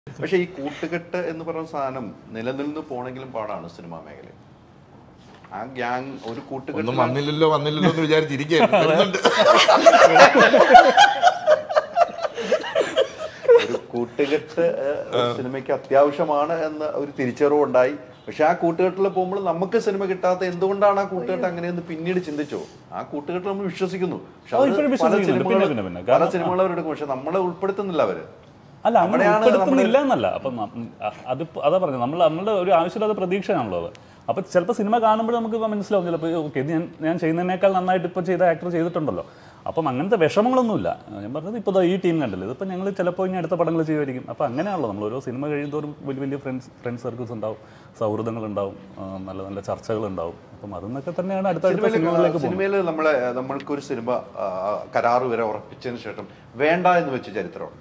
പക്ഷെ ഈ കൂട്ടുകെട്ട് എന്ന് പറയുന്ന സാധനം നിലനിന്ന് പോണെങ്കിലും പാടാണ് സിനിമാ മേഖലയിൽ. ആ ഗ്യാങ് ഒരു കൂട്ടുകെട്ട് വന്നില്ലല്ലോ എന്ന് വിചാരിച്ചിരിക്കുകയാണ്. ഒരു കൂട്ടുകെട്ട് സിനിമയ്ക്ക് അത്യാവശ്യമാണ് എന്ന ഒരു തിരിച്ചറിവുണ്ടായി. പക്ഷെ ആ കൂട്ടുകെട്ടിൽ പോകുമ്പോൾ നമുക്ക് സിനിമ കിട്ടാത്ത എന്തുകൊണ്ടാണ് ആ കൂട്ടുകെട്ട് അങ്ങനെയെന്ന് പിന്നീട് ചിന്തിച്ചോ. ആ കൂട്ടുകെട്ട് നമ്മൾ വിശ്വസിക്കുന്നു. പക്ഷെ പല സിനിമകൾ അവരെടുക്കും, പക്ഷെ നമ്മളെ ഉൾപ്പെടുത്തുന്നില്ല അവര്. അല്ല, അങ്ങനെ ഉൾപ്പെടുത്തുന്നില്ല എന്നല്ല. അപ്പം അതാ പറഞ്ഞത്, നമ്മളുടെ ഒരു ആവശ്യമില്ലാത്ത പ്രതീക്ഷയാണല്ലോ അത്. അപ്പം ചിലപ്പോൾ സിനിമ കാണുമ്പോൾ നമുക്ക് മനസ്സിലാവും, ചിലപ്പോൾ ഓക്കെ ഇത് ഞാൻ ചെയ്യുന്നതിനേക്കാൾ നന്നായിട്ട് ഇപ്പോൾ ചെയ്ത ആക്ടർ ചെയ്തിട്ടുണ്ടല്ലോ. അപ്പം അങ്ങനത്തെ വിഷമങ്ങളൊന്നുമില്ല. ഞാൻ പറഞ്ഞത് ഇപ്പോൾ ഈ ടീം കണ്ടല്ലോ, ഇതിപ്പോൾ ഞങ്ങൾ ചിലപ്പോൾ ഇനി അടുത്ത പടങ്ങൾ ചെയ്യുമായിരിക്കും. അപ്പോൾ അങ്ങനെയാണല്ലോ നമ്മൾ ഓരോ സിനിമ കഴിയുന്നതോറും വലിയ വലിയ ഫ്രണ്ട്സ് സർക്കിൾസ് ഉണ്ടാവും, സൗഹൃദങ്ങളുണ്ടാവും, നല്ല നല്ല ചർച്ചകളുണ്ടാവും. അപ്പം അതൊക്കെ തന്നെയാണ് അടുത്ത സിനിമകളിലേക്ക്. സിനിമയിൽ നമ്മൾക്കൊരു സിനിമ കരാറ് വരെ ഉറപ്പിച്ചതിന് ശേഷം വേണ്ട എന്ന് വെച്ച ചരിത്രമാണ്.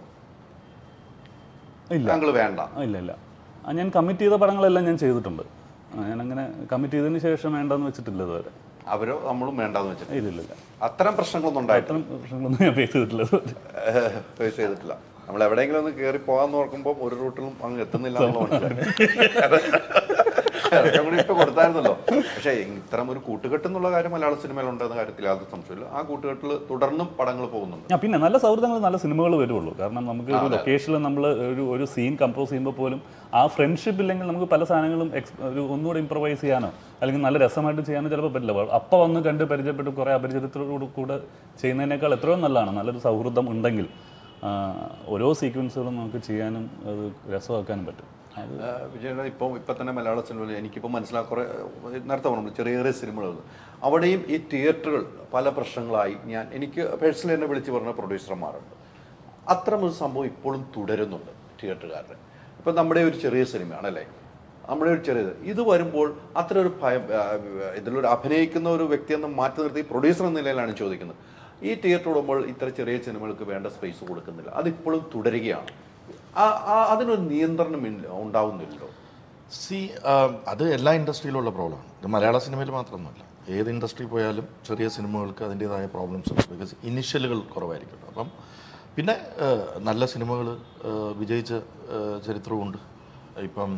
ഇല്ല, ഇല്ല. ഞാൻ കമ്മിറ്റ് ചെയ്ത പടങ്ങളെല്ലാം ഞാൻ ചെയ്തിട്ടുണ്ട്. ഞാൻ അങ്ങനെ കമ്മിറ്റ് ചെയ്തതിന് ശേഷം വേണ്ടെന്ന് വെച്ചിട്ടില്ല ഇതുവരെ. അവരോ നമ്മളും വേണ്ടെന്ന് വെച്ചിട്ട് ഇല്ലില്ല. അത്തരം പ്രശ്നങ്ങളൊന്നും ഉണ്ടായിട്ടില്ല. പ്രശ്നങ്ങളൊന്നും ഞാൻ ഫേസ് ചെയ്തിട്ടില്ല. നമ്മൾ എവിടെയെങ്കിലും ഒന്ന് കയറി പോകാന്ന് നോക്കുമ്പോൾ ഒരു റൂട്ടിലും അങ്ങ് എത്തുന്നില്ല ഇട്ട് കൊടുത്തായിരുന്നല്ലോ. പക്ഷേ ഇത്തരം ഒരു കൂട്ടുകെട്ട് എന്നുള്ള കാര്യം മലയാള സിനിമയിലുണ്ടെന്ന കാര്യത്തിൽ യാതൊരു സംശയമില്ല. ആ കൂട്ടുകെട്ടിൽ തുടർന്നും പടങ്ങൾ പോകുന്നുണ്ട്. പിന്നെ നല്ല സൗഹൃദങ്ങൾ, നല്ല സിനിമകൾ വരുള്ളൂ. കാരണം നമുക്ക് ഒരു ലൊക്കേഷനിൽ നമ്മൾ ഒരു സീൻ കമ്പോസ് ചെയ്യുമ്പോൾ പോലും ആ ഫ്രണ്ട്ഷിപ്പ് ഇല്ലെങ്കിൽ നമുക്ക് പല സാധനങ്ങളും ഒന്നുകൂടെ ഇംപ്രവൈസ് ചെയ്യാനോ അല്ലെങ്കിൽ നല്ല രസമായിട്ട് ചെയ്യാനോ ചിലപ്പോൾ പറ്റില്ല. അപ്പം വന്ന് കണ്ട് പരിചയപ്പെട്ട് കുറേ അപരിചിതത്തോടു കൂടെ ചെയ്യുന്നതിനേക്കാൾ എത്രയോ നല്ലതാണ് നല്ലൊരു സൗഹൃദം ഉണ്ടെങ്കിൽ. ഓരോ സീക്വൻസുകളും നമുക്ക് ചെയ്യാനും അത് രസമാക്കാനും പറ്റും. വിജയൻ ഇപ്പം തന്നെ മലയാള സിനിമയിൽ എനിക്കിപ്പോൾ മനസ്സിലാക്കുറേ നേരത്തെ പറഞ്ഞു ചെറിയ ചെറിയ സിനിമകൾ അവിടെയും ഈ തിയേറ്ററുകൾ പല പ്രശ്നങ്ങളായി എനിക്ക് പേഴ്സണലി എന്നെ വിളിച്ച് പറഞ്ഞ പ്രൊഡ്യൂസർമാരുണ്ട്. അത്തരമൊരു സംഭവം ഇപ്പോഴും തുടരുന്നുണ്ട് തിയേറ്ററുകാരുടെ. ഇപ്പം നമ്മുടെ ഒരു ചെറിയ സിനിമയാണല്ലേ, നമ്മുടെ ഒരു ചെറിയത് ഇത് വരുമ്പോൾ അത്ര ഒരു ഭയം, ഇതിലൊരു അഭിനയിക്കുന്ന ഒരു വ്യക്തിയെന്ന് മാറ്റി നിർത്തി പ്രൊഡ്യൂസർ എന്ന നിലയിലാണ് ചോദിക്കുന്നത്. ഈ തിയേറ്റർ ഇടുമ്പോൾ ഇത്ര ചെറിയ സിനിമകൾക്ക് വേണ്ട സ്പേസ് കൊടുക്കുന്നില്ല, അതിപ്പോഴും തുടരുകയാണ്. അതിനൊരു നിയന്ത്രണം ഉണ്ടാവുന്നില്ലല്ലോ. അത് എല്ലാ ഇൻഡസ്ട്രിയിലുള്ള പ്രോബ്ലമാണ്. ഇത് മലയാള സിനിമയിൽ മാത്രമൊന്നുമല്ല, ഏത് ഇൻഡസ്ട്രി പോയാലും ചെറിയ സിനിമകൾക്ക് അതിൻ്റേതായ പ്രോബ്ലംസ് ഉണ്ട്. ബിക്കോസ് ഇനിഷ്യലുകൾ കുറവായിരിക്കും. അപ്പം പിന്നെ നല്ല സിനിമകൾ വിജയിച്ച ചരിത്രമുണ്ട്. ഇപ്പം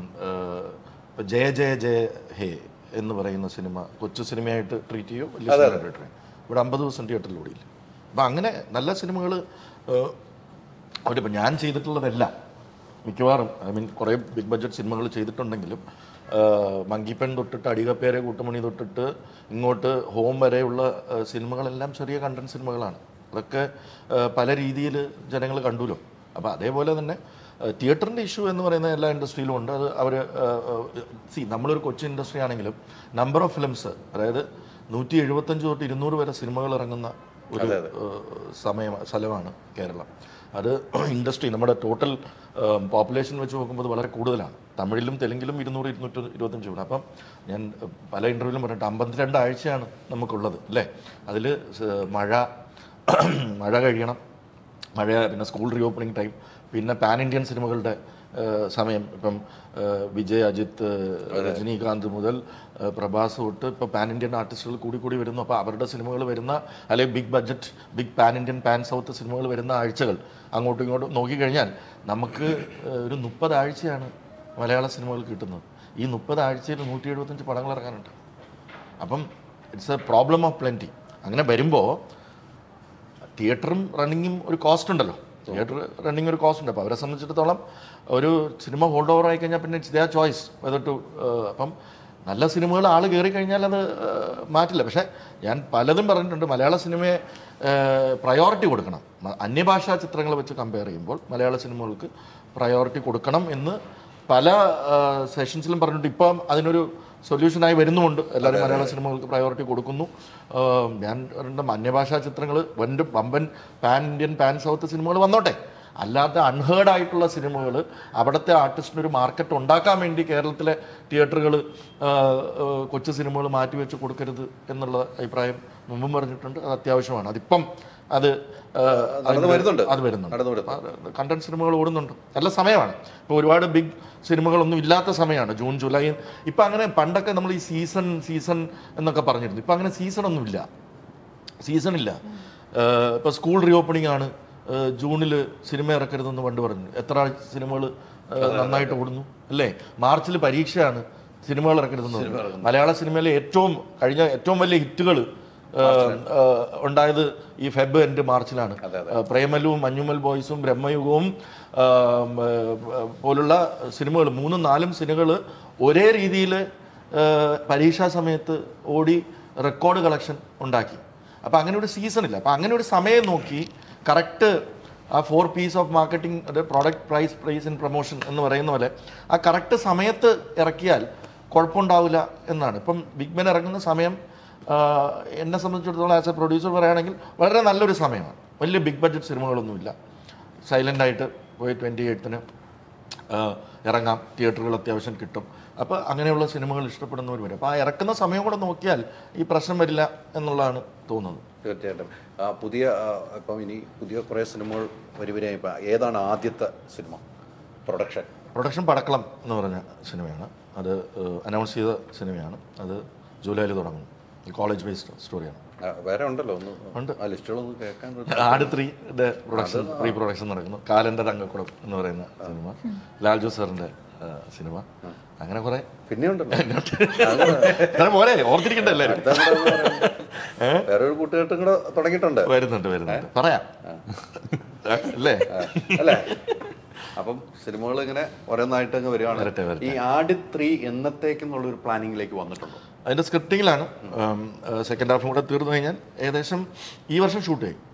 ജയ ജയ ജയ ഹേ എന്ന് പറയുന്ന സിനിമ കൊച്ചു സിനിമയായിട്ട് ട്രീറ്റ് ചെയ്യുമോ, വലിയ സിനിമയായിട്ട് ട്രീറ്റ് ചെയ്യും. ഇവിടെ 50 ദിവസം തിയേറ്ററിൽ ഓടിയില്ല. അപ്പം അങ്ങനെ നല്ല സിനിമകൾ അവരിപ്പോൾ ഞാൻ ചെയ്തിട്ടുള്ളതെല്ലാം മിക്കവാറും കുറേ ബിഗ് ബഡ്ജറ്റ് സിനിമകൾ ചെയ്തിട്ടുണ്ടെങ്കിലും മങ്കിപ്പൻ തൊട്ടിട്ട് അടികപ്പേരെ കൂട്ടുമണി തൊട്ടിട്ട് ഇങ്ങോട്ട് ഹോം വരെയുള്ള സിനിമകളെല്ലാം ചെറിയ കണ്ടന്റ് സിനിമകളാണ്. അതൊക്കെ പല രീതിയിൽ ജനങ്ങൾ കണ്ടുല്ലോ. അപ്പോൾ അതേപോലെ തന്നെ തിയേറ്ററിൻ്റെ ഇഷ്യൂ എന്ന് പറയുന്ന എല്ലാ ഇൻഡസ്ട്രിയിലും ഉണ്ട്. അത് അവർ നമ്മളൊരു കൊച്ചു ഇൻഡസ്ട്രി ആണെങ്കിലും നമ്പർ ഓഫ് ഫിലിംസ്, അതായത് 175 തൊട്ട് 200 വരെ സിനിമകൾ ഇറങ്ങുന്ന ഒരു സ്ഥലമാണ് കേരളം. അത് ഇൻഡസ്ട്രി നമ്മുടെ ടോട്ടൽ പോപ്പുലേഷൻ വെച്ച് നോക്കുമ്പോൾ വളരെ കൂടുതലാണ്. തമിഴിലും തെലുങ്കിലും 200-225 കൂടെ. അപ്പം ഞാൻ പല ഇൻ്റർവ്യൂവിലും പറഞ്ഞിട്ട് 52 ആഴ്ചയാണ് നമുക്കുള്ളത് അല്ലേ. അതിൽ മഴ കഴിയണം, പിന്നെ സ്കൂൾ റീഓപ്പണിംഗ് ടൈം, പിന്നെ പാൻ ഇന്ത്യൻ സിനിമകളുടെ സമയം. ഇപ്പം വിജയ്, അജിത്ത്, രജനീകാന്ത് മുതൽ പ്രഭാസ് തൊട്ട് ഇപ്പോൾ പാൻ ഇന്ത്യൻ ആർട്ടിസ്റ്റുകൾ കൂടി വരുന്നു. അപ്പോൾ അവരുടെ സിനിമകൾ വരുന്ന, അല്ലെങ്കിൽ big budget big pan Indian pan south സിനിമകൾ വരുന്ന ആഴ്ചകൾ അങ്ങോട്ടും ഇങ്ങോട്ടും നോക്കിക്കഴിഞ്ഞാൽ നമുക്ക് ഒരു 30 ആഴ്ചയാണ് മലയാള സിനിമകൾ കിട്ടുന്നത്. ഈ 30 ആഴ്ചയിൽ 175 പടങ്ങൾ ഇറങ്ങാനുണ്ട്. അപ്പം it's a problem of plenty. അങ്ങനെ വരുമ്പോൾ തിയേറ്ററും റണ്ണിങ്ങും ഒരു കോസ്റ്റ് ഉണ്ടല്ലോ. തിയേറ്റർ റണ്ണിങ് ഒരു കോസ്റ്റ് ഉണ്ട്. അപ്പോൾ അവരെ സംബന്ധിച്ചിടത്തോളം ഒരു സിനിമ ഹോൾഡ് ഓവർ ആയി കഴിഞ്ഞാൽ പിന്നെ it's their choice whether to. അപ്പം നല്ല സിനിമകൾ ആൾ കയറി കഴിഞ്ഞാൽ അത് മാറ്റില്ല. പക്ഷേ ഞാൻ പലതും പറഞ്ഞിട്ടുണ്ട്, മലയാള സിനിമയെ പ്രയോറിറ്റി കൊടുക്കണം. അന്യഭാഷാ ചിത്രങ്ങൾ വെച്ച് കമ്പയർ ചെയ്യുമ്പോൾ മലയാള സിനിമകൾക്ക് പ്രയോറിറ്റി കൊടുക്കണം എന്ന് പല സെഷൻസിലും പറഞ്ഞിട്ട് ഇപ്പം അതിനൊരു സൊല്യൂഷനായി വരുന്നുമുണ്ട്. എല്ലാവരും മലയാള സിനിമകൾക്ക് പ്രയോറിറ്റി കൊടുക്കുന്നു. ഞാൻ അന്യഭാഷാ ചിത്രങ്ങൾ വമ്പൻ പാൻ ഇന്ത്യൻ പാൻ സൗത്ത് സിനിമകൾ വന്നോട്ടെ, അല്ലാത്ത അൺഹേർഡ് ആയിട്ടുള്ള സിനിമകൾ അവിടുത്തെ ആർട്ടിസ്റ്റിനൊരു മാർക്കറ്റ് ഉണ്ടാക്കാൻ വേണ്ടി കേരളത്തിലെ തിയേറ്ററുകൾ കൊച്ചു സിനിമകൾ മാറ്റിവെച്ച് കൊടുക്കരുത് എന്നുള്ള അഭിപ്രായം മുമ്പും പറഞ്ഞിട്ടുണ്ട്. അത് അത്യാവശ്യമാണ്. അതിപ്പം അത് വരുന്നുണ്ട്. കണ്ടന്റ് സിനിമകൾ ഓടുന്നുണ്ട്. നല്ല സമയമാണ്. ഇപ്പോൾ ഒരുപാട് ബിഗ് സിനിമകളൊന്നും ഇല്ലാത്ത സമയമാണ് ജൂൺ ജൂലൈ. ഇപ്പം അങ്ങനെ പണ്ടൊക്കെ നമ്മൾ ഈ സീസൺ എന്നൊക്കെ പറഞ്ഞിരുന്നു. ഇപ്പം അങ്ങനെ സീസൺ ഇല്ല. ഇപ്പോൾ സ്കൂൾ റീഓപ്പണിംഗ് ആണ്, ജൂണിൽ സിനിമ ഇറക്കരുതെന്ന് പണ്ട് പറഞ്ഞു. എത്ര സിനിമകൾ നന്നായിട്ട് ഓടുന്നു അല്ലേ? മാർച്ചിൽ പരീക്ഷയാണ്, സിനിമകൾ ഇറക്കരുതെന്ന് പറഞ്ഞു. മലയാള സിനിമയിലെ കഴിഞ്ഞ ഏറ്റവും വലിയ ഹിറ്റുകൾ ഉണ്ടായത് ഈ ഫെബ് എൻഡ് മാർച്ചിലാണ്. പ്രേമലുവും മഞ്ഞുമൽ ബോയ്സും ബ്രഹ്മയുഗവും പോലുള്ള സിനിമകൾ 3-4 സിനിമകൾ ഒരേ രീതിയിൽ പരീക്ഷാ സമയത്ത് ഓടി റെക്കോർഡ് കളക്ഷൻ ഉണ്ടാക്കി. അപ്പോൾ അങ്ങനെ ഒരു സീസണില്ല. അപ്പോൾ അങ്ങനെ ഒരു സമയം നോക്കി കറക്റ്റ് ആ 4 P's of marketing, product, price, price and promotion എന്ന് പറയുന്ന പോലെ ആ കറക്റ്റ് സമയത്ത് ഇറക്കിയാൽ കുഴപ്പമുണ്ടാവില്ല എന്നാണ്. ഇപ്പം ബിഗ് ബെൻ ഇറങ്ങുന്ന സമയം എന്നെ സംബന്ധിച്ചിടത്തോളം ആസ് എ പ്രൊഡ്യൂസർ പറയുകയാണെങ്കിൽ വളരെ നല്ലൊരു സമയമാണ്. വലിയ ബിഗ് ബഡ്ജറ്റ് സിനിമകളൊന്നുമില്ല. സൈലൻ്റായിട്ട് പോയി 28-ന് ഇറങ്ങാം, തിയേറ്ററുകൾ അത്യാവശ്യം കിട്ടും. അപ്പോൾ അങ്ങനെയുള്ള സിനിമകൾ ഇഷ്ടപ്പെടുന്നവർ വരും. അപ്പോൾ ആ ഇറക്കുന്ന സമയം കൂടെ നോക്കിയാൽ ഈ പ്രശ്നം വരില്ല എന്നുള്ളതാണ് തോന്നുന്നത്. തീർച്ചയായിട്ടും. ഇപ്പം ഇനി പുതിയ കുറേ സിനിമകൾ വരിവരായി. ഇപ്പം ഏതാണ് ആദ്യത്തെ സിനിമ പ്രൊഡക്ഷൻ? പടക്കളം എന്ന് പറഞ്ഞ സിനിമയാണ്. അത് അനൗൺസ് ചെയ്ത സിനിമയാണ്. അത് ജൂലൈയിൽ തുടങ്ങും. കോളേജ് ബേസ്ഡ് സ്റ്റോറിയാണ്. വേറെ ഉണ്ടല്ലോ, ഉണ്ട്. ആ ലിസ്റ്റുകളൊന്നും കേൾക്കാൻ. ആട് 3 പ്രീ പ്രൊഡക്ഷൻ നടക്കുന്നു. കാലൻ്റെ തങ്കക്കുടം എന്ന് പറയുന്ന സിനിമ, ലാൽജു സാറിൻ്റെ സിനിമ. അങ്ങനെ കുറെ പിന്നെ ഉണ്ടല്ലോ പോലെ ഓർത്തിരിക്കണ്ട എല്ലാവരും. വേറെ ഒരു കൂട്ടുകെട്ടും കൂടെ തുടങ്ങിയിട്ടുണ്ട്. വരുന്നുണ്ട് പറയാം അല്ലേ? അല്ലേ? അപ്പം സിനിമകൾ ഇങ്ങനെ ഓരോന്നായിട്ട് അങ്ങ് വരികയാണ്. ഈ ആട് 3 എന്നത്തേക്കെന്നുള്ളൊരു പ്ലാനിങ്ങിലേക്ക് വന്നിട്ടുണ്ടോ? അതിൻ്റെ സ്ക്രിപ്റ്റിങ്ങിലാണ്. സെക്കൻഡ് ഹാഫും കൂടെ തീർന്നു കഴിഞ്ഞാൽ ഏകദേശം ഈ വർഷം ഷൂട്ട് ചെയ്യും.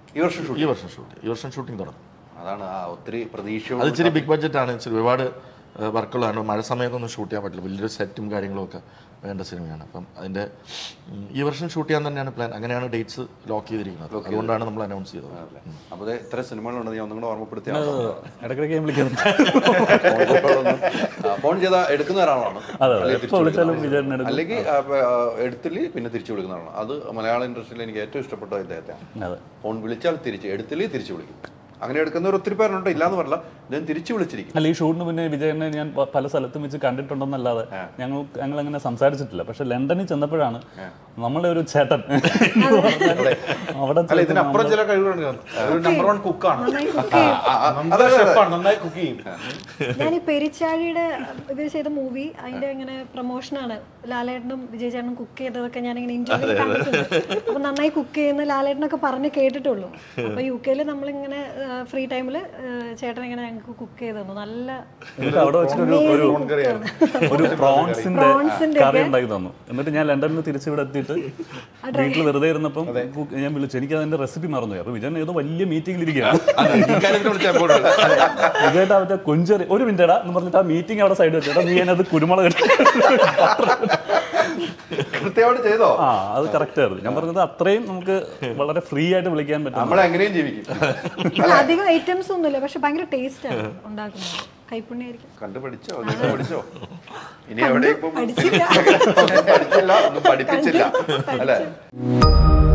ഈ വർഷം ഷൂട്ടിംഗ് തുടങ്ങും. അതാണ് ഒത്തിരി പ്രതീക്ഷ. അത് ഇച്ചിരി ബിഗ് ബഡ്ജറ്റാണ്, ഇച്ചിരി ഒരുപാട് വർക്കുകളാണ്. മഴ സമയത്തൊന്നും ഷൂട്ട് ചെയ്യാൻ പറ്റില്ല. വലിയൊരു സെറ്റും കാര്യങ്ങളൊക്കെ വേണ്ട സിനിമയാണ്. അപ്പം അതിൻ്റെ ഈ വർഷം ഷൂട്ട് ചെയ്യാൻ തന്നെയാണ് പ്ലാൻ. അങ്ങനെയാണ് ഡേറ്റ്സ് ലോക്ക് ചെയ്തിരിക്കുന്നത്. അതുകൊണ്ടാണ് നമ്മൾ അനൗൺസ് ചെയ്തത്. അപ്പോൾ ഇത്ര സിനിമകളുണ്ട്, ഞാൻ ഒന്നും കൂടെ ഓർമ്മപ്പെടുത്തിയ ഇടയ്ക്കിടയ്ക്ക് വിളിക്കുന്നത്. ഫോൺ ചെയ്താൽ എടുക്കുന്ന ഒരാളാണ്, അല്ലെങ്കിൽ എടുത്തില് പിന്നെ തിരിച്ചു വിളിക്കുന്ന ആളാണ്. അത് മലയാള ഇൻഡസ്ട്രിയിൽ എനിക്ക് ഏറ്റവും ഇഷ്ടപ്പെട്ട ഇദ്ദേഹത്തെയാണ്. ഫോൺ വിളിച്ചാൽ തിരിച്ച് തിരിച്ചു വിളിക്കും. അങ്ങനെ എടുക്കുന്നവർ ഒത്തിരി പേരുണ്ട്, ഇല്ലാന്ന് പറഞ്ഞില്ല. ഞാൻ തിരിച്ചു വിളിച്ചിരിക്കും. അല്ല, ഈ ഷൂട്ടിന് പിന്നെ വിജയനെ ഞാൻ പല സ്ഥലത്തും വെച്ച് കണ്ടിട്ടുണ്ടെന്നല്ലാതെ ഞങ്ങൾ അങ്ങനെ സംസാരിച്ചിട്ടില്ല. പക്ഷെ ലണ്ടനിൽ ചെന്നപ്പോഴാണ് നമ്മളെ ഒരു ചേട്ടൻ അവിടെ ഇതിനപ്പുറം ചില കഴിവുകളുണ്ട്. നമ്പർ 1 കുക്കാണ്, നന്നായി കുക്ക് ചെയ്യും. ഞാൻ ഈ പെരിച്ചാഴിയുടെ ഇത് ചെയ്ത മൂവി, അതിന്റെ ഇങ്ങനെ പ്രൊമോഷനാണ്. ലാലേട്ടനും വിജയ് ചേട്ടനും കുക്ക് ചെയ്തതൊക്കെ ഞാനിങ്ങനെ ഇന്റർവ്യൂ കണ്ടിട്ടുണ്ട്. അപ്പൊ നന്നായി കുക്ക് ചെയ്യുന്ന ലാലേട്ടനൊക്കെ പറഞ്ഞ് കേട്ടിട്ടുള്ളൂ. അപ്പൊ UK-ല് നമ്മളിങ്ങനെ ഫ്രീ ടൈമില് ചേട്ടൻ ഇങ്ങനെ ഞങ്ങൾക്ക് കുക്ക് ചെയ്ത് തന്നു. നല്ല അവിടെ വെച്ചിട്ട് ഒരു പ്രോൺസിന്റെ കറി ഉണ്ടാക്കി തന്നു. എന്നിട്ട് ഞാൻ ലണ്ടനിൽ നിന്ന് തിരിച്ചിവിടെ എത്തിയിട്ട് വീട്ടിൽ വെറുതെ ഇരുന്നപ്പം ഞാൻ വിളിച്ചു. എനിക്ക് അതിന്റെ റെസിപ്പി മറന്നുപോയി. അപ്പൊ വിജയൻ ഏതോ വലിയ മീറ്റിംഗിലിരിക്കുകയാണ്. വിജയേട്ടാ മറ്റേ കൊഞ്ചറി ഒരു മിനിറ്റേടാ എന്ന് പറഞ്ഞിട്ട് ആ മീറ്റിംഗ് അവിടെ സൈഡ് വെച്ചേട്ടാ, നീ അതിനകത്ത് കുരുമുളക് കൃത്യമായിട്ട് ചെയ്തോ? അത് കറക്റ്റ് ആയിരുന്നു. ഞാൻ പറഞ്ഞത് അത്രയും നമുക്ക് വളരെ ഫ്രീ ആയിട്ട് വിളിക്കാൻ പറ്റും. നമ്മളെങ്ങനെയും ജീവിക്കും. അധികം ഐറ്റംസ് ഒന്നുമില്ല, പക്ഷെ ഭയങ്കര ടേസ്റ്റ് ആണ് ഉണ്ടാക്കുന്നത്. കൈപ്പുണ്യായിരിക്കും. കണ്ടുപഠിച്ചോ? ഇനി എവിടെയും പഠിച്ചില്ല, ഒന്നും പഠിപ്പിച്ചില്ല അല്ലേ?